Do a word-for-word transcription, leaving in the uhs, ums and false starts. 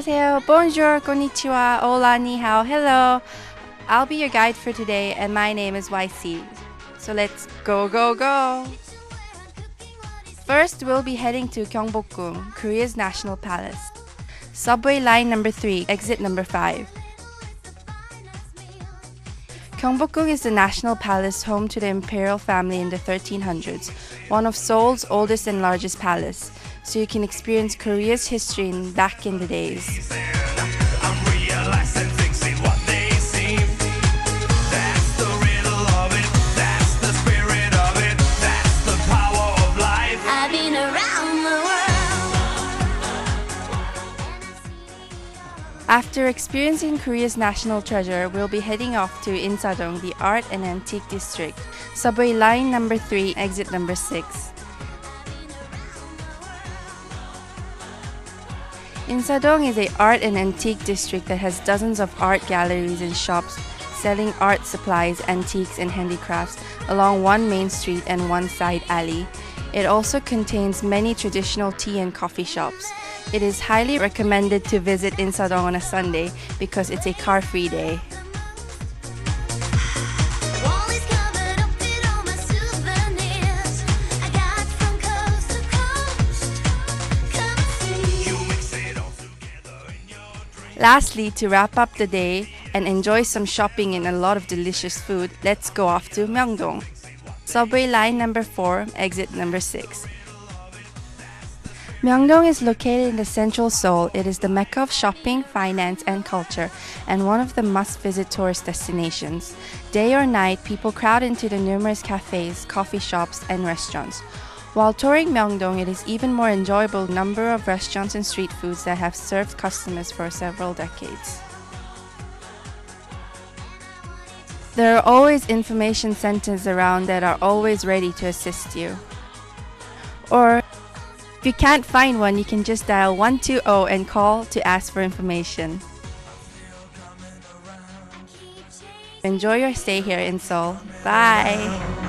안녕하세요. Bonjour, konnichiwa, hola, ni hao, hello. I'll be your guide for today, and my name is Y C. So let's go, go, go. First, we'll be heading to Gyeongbokgung, Korea's national palace. Subway line number three, exit number five. Gyeongbokgung is the national palace home to the imperial family in the thirteen hundreds, one of Seoul's oldest and largest palace, so you can experience Korea's history in back in the days. After experiencing Korea's national treasure, we'll be heading off to Insadong, the art and antique district. Subway line number three, exit number six. Insadong is an art and antique district that has dozens of art galleries and shops selling art supplies, antiques, and handicrafts along one main street and one side alley. It also contains many traditional tea and coffee shops. It is highly recommended to visit Insadong on a Sunday because it's a car-free day. Lastly, to wrap up the day and enjoy some shopping and a lot of delicious food, let's go off to Myeongdong. Subway line number four, exit number six. Myeongdong is located in the central Seoul. It is the mecca of shopping, finance, and culture, and one of the must-visit tourist destinations. Day or night, people crowd into the numerous cafes, coffee shops, and restaurants. While touring Myeongdong, it is even more enjoyable number of restaurants and street foods that have served customers for several decades. There are always information centers around that are always ready to assist you. Or if you can't find one, you can just dial one two zero and call to ask for information. Enjoy your stay here in Seoul. Bye!